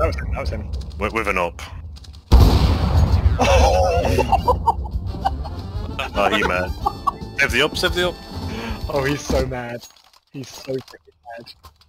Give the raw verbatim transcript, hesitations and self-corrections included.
that was him. That was him. With, with an up. Oh, he mad. Save the up, save the up. Oh, he's so mad. He's so freaking mad.